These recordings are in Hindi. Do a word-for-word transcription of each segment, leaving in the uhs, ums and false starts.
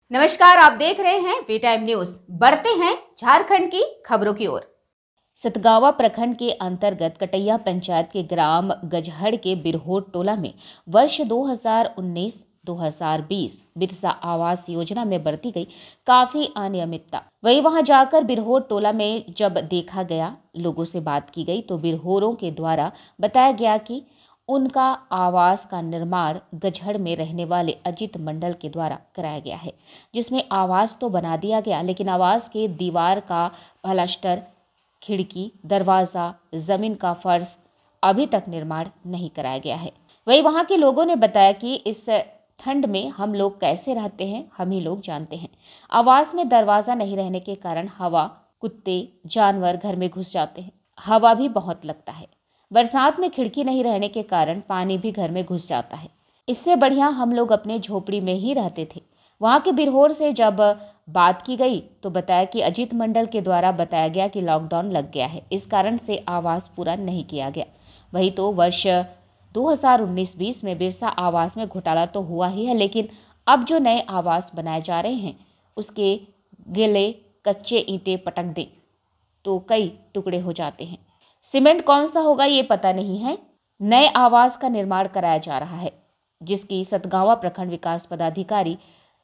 नमस्कार, आप देख रहे हैं वी टाइम न्यूज। बढ़ते हैं झारखंड की खबरों की ओर। सतगावा प्रखंड के अंतर्गत कटैया पंचायत के ग्राम गजहड़ के बिरहोर टोला में वर्ष दो हज़ार उन्नीस दो हज़ार बीस बिरसा आवास योजना में बरती गई काफी अनियमितता। वही वहां जाकर बिरहोर टोला में जब देखा गया, लोगों से बात की गई तो बिरहोरों के द्वारा बताया गया कि उनका आवास का निर्माण गजहड़ में रहने वाले अजित मंडल के द्वारा कराया गया है, जिसमें आवास तो बना दिया गया, लेकिन आवास के दीवार का प्लास्टर, खिड़की, दरवाजा, जमीन का फर्श अभी तक निर्माण नहीं कराया गया है। वही वहां के लोगों ने बताया कि इस ठंड में हम लोग कैसे रहते हैं, हम ही लोग जानते हैं। आवास में दरवाजा नहीं रहने के कारण हवा, कुत्ते, जानवर घर में घुस जाते हैं। हवा भी बहुत लगता है। बरसात में खिड़की नहीं रहने के कारण पानी भी घर में घुस जाता है। इससे बढ़िया हम लोग अपने झोपड़ी में ही रहते थे। वहां के बिरहोर से जब बात की गई तो बताया कि अजित मंडल के द्वारा बताया गया कि लॉकडाउन लग गया है, इस कारण से आवास पूरा नहीं किया गया। वही तो वर्ष दो हज़ार उन्नीस बीस में बिरसा आवास में घोटाला तो हुआ ही है, लेकिन अब जो नए आवास बनाए जा रहे हैं उसके गिले कच्चे ईंटें पटक दें तो कई टुकड़े हो जाते हैं। सीमेंट कौन सा होगा ये पता नहीं है। नए आवास का निर्माण कराया जा रहा है, जिसकी सतगावा प्रखंड विकास पदाधिकारी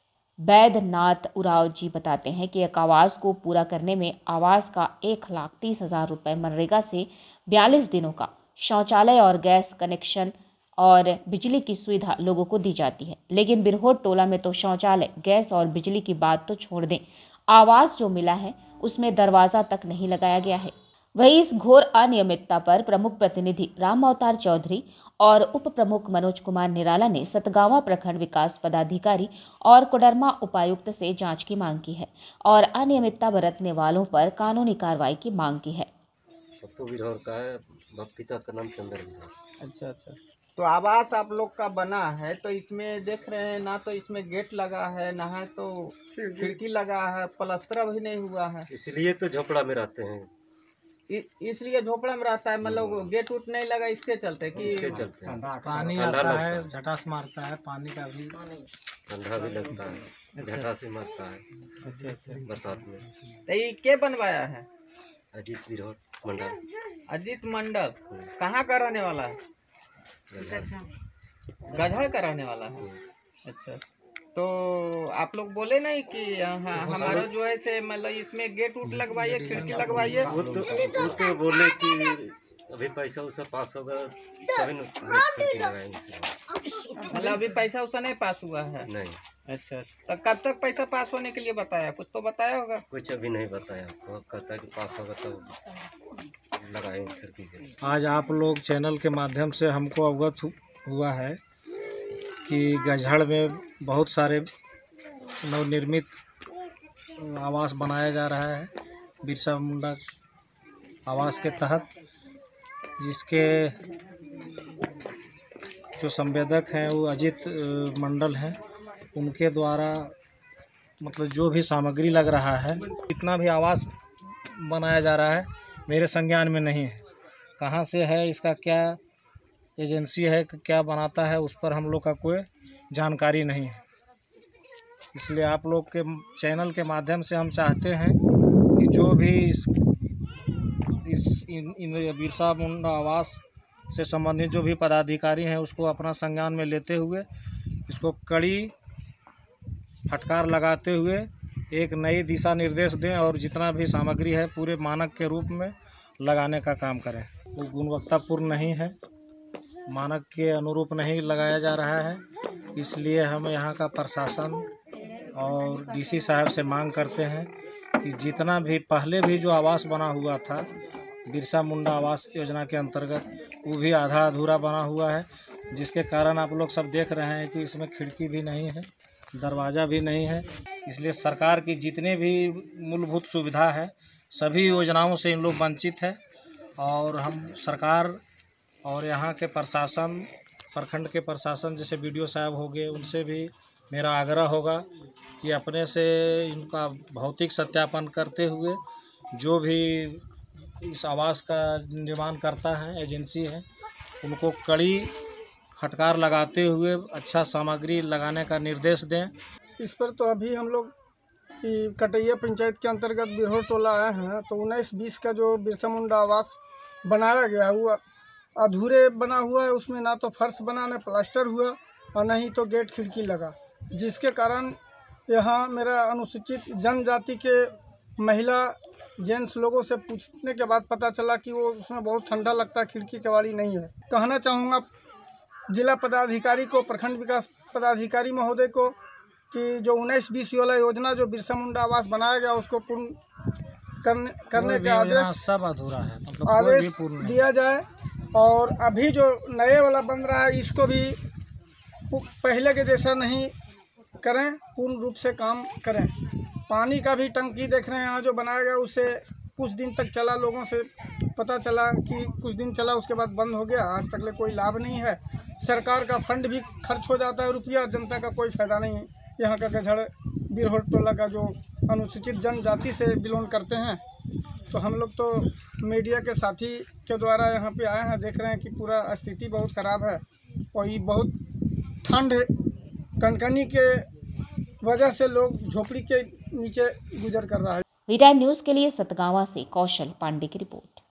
बैद्यनाथ उराव जी बताते हैं कि एक आवास को पूरा करने में आवास का एक लाख तीस हजार रुपये, मनरेगा से बयालीस दिनों का शौचालय और गैस कनेक्शन और बिजली की सुविधा लोगों को दी जाती है। लेकिन बिरहोर टोला में तो शौचालय, गैस और बिजली की बात तो छोड़ दें, आवास जो मिला है उसमें दरवाजा तक नहीं लगाया गया है। वही इस घोर अनियमितता पर प्रमुख प्रतिनिधि राम अवतार चौधरी और उप प्रमुख मनोज कुमार निराला ने सतगावा प्रखंड विकास पदाधिकारी और कोडरमा उपायुक्त से जांच की मांग की है और अनियमितता बरतने वालों पर कानूनी कार्रवाई की मांग की है। तो बिरहोर का है, पिता का नाम चंद्र बिरहोर। अच्छा अच्छा तो आवास आप लोग का बना है तो इसमें देख रहे हैं ना, तो इसमें गेट लगा है ना, है तो खिड़की लगा है, प्लास्टर भी नहीं हुआ है, इसलिए तो झोपड़ा में रहते हैं। इसलिए झोपड़ा में रहता है, मतलब गेट उट नहीं लगा इसके चलते कि इसके चलते पानी आता है, झटास मारता है, पानी का भी ठंडा भी लगता है, झटास भी मारता है। अच्छा अच्छा बरसात में। तो ये के बनवाया है? अजित बिरहोर मंडल। अजित मंडल कहाँ का रहने वाला है? गजहड़ का रहने वाला है। अच्छा, तो आप लोग बोले नहीं कि हाँ हमारा जो है से मतलब इसमें गेट उट लगवाइए, खिड़की लगवाइए? वो तो वो तो बोले कि अभी पैसा उसा पास होगा तभी न खिड़की लगाएंगे। मतलब अभी पैसा उसा नहीं पास हुआ है? नहीं। अच्छा, तो कब तक पैसा पास होने के लिए बताया? कुछ तो बताया होगा? कुछ अभी नहीं बताया, वो कहता है कि पास होगा तब लगाएंगे खिड़की के। आज आप लोग चैनल के माध्यम से हमको अवगत हुआ है कि गजहड़ में बहुत सारे नवनिर्मित आवास बनाया जा रहा है बिरसा मुंडा आवास के तहत, जिसके जो संवेदक हैं वो अजित मंडल हैं। उनके द्वारा मतलब जो भी सामग्री लग रहा है, जितना भी आवास बनाया जा रहा है मेरे संज्ञान में नहीं है। कहाँ से है, इसका क्या एजेंसी है, क्या बनाता है, उस पर हम लोग का कोई जानकारी नहीं है। इसलिए आप लोग के चैनल के माध्यम से हम चाहते हैं कि जो भी इस इस इन, इन बिरसा मुंडा आवास से संबंधित जो भी पदाधिकारी हैं उसको अपना संज्ञान में लेते हुए इसको कड़ी फटकार लगाते हुए एक नई दिशा निर्देश दें और जितना भी सामग्री है पूरे मानक के रूप में लगाने का काम करें। वो गुणवत्तापूर्ण नहीं है, मानक के अनुरूप नहीं लगाया जा रहा है। इसलिए हम यहाँ का प्रशासन और डीसी साहब से मांग करते हैं कि जितना भी पहले भी जो आवास बना हुआ था बिरसा मुंडा आवास योजना के अंतर्गत, वो भी आधा अधूरा बना हुआ है, जिसके कारण आप लोग सब देख रहे हैं कि इसमें खिड़की भी नहीं है, दरवाज़ा भी नहीं है। इसलिए सरकार की जितने भी मूलभूत सुविधा है सभी योजनाओं से इन लोग वंचित है। और हम सरकार और यहाँ के प्रशासन, प्रखंड के प्रशासन जैसे बीडीओ साहब हो गए, उनसे भी मेरा आग्रह होगा कि अपने से इनका भौतिक सत्यापन करते हुए जो भी इस आवास का निर्माण करता है एजेंसी है, उनको कड़ी फटकार लगाते हुए अच्छा सामग्री लगाने का निर्देश दें। इस पर तो अभी हम लोग कि कटैया पंचायत के अंतर्गत बिरहोर टोला आए हैं, तो उन्नीस बीस का जो बिरसा मुंडा आवास बनाया गया है वो अधूरे बना हुआ है। उसमें ना तो फर्श बना, ना प्लास्टर हुआ और ना ही तो गेट खिड़की लगा, जिसके कारण यहाँ मेरा अनुसूचित जनजाति के महिला जेंट्स लोगों से पूछने के बाद पता चला कि वो उसमें बहुत ठंडा लगता है, खिड़की कबाड़ी नहीं है। कहना चाहूँगा जिला पदाधिकारी को, प्रखंड विकास पदाधिकारी महोदय को कि जो उन्नीस बीस वाला योजना जो बिरसा मुंडा आवास बनाया गया उसको पूर्ण करने करने का आदेश सब अधूरा है, मतलब आदेश दिया जाए। और अभी जो नए वाला बन रहा है इसको भी पहले के जैसा नहीं करें, पूर्ण रूप से काम करें। पानी का भी टंकी देख रहे हैं यहाँ जो बनाया गया, उससे कुछ दिन तक चला, लोगों से पता चला कि कुछ दिन चला उसके बाद बंद हो गया, आज तक ले कोई लाभ नहीं है। सरकार का फंड भी खर्च हो जाता है रुपया, जनता का कोई फ़ायदा नहीं है। यहाँ का गजहड़ बिरहोर टोला का जो अनुसूचित जनजाति से बिलोंग करते हैं, तो हम लोग तो मीडिया के साथी के द्वारा यहाँ पे आए हैं, देख रहे हैं कि पूरा स्थिति बहुत ख़राब है और ये बहुत ठंड कनकनी के वजह से लोग झोपड़ी के नीचे गुजर कर रहा है। वी टाइम न्यूज़ के लिए सतगावा से कौशल पांडे की रिपोर्ट।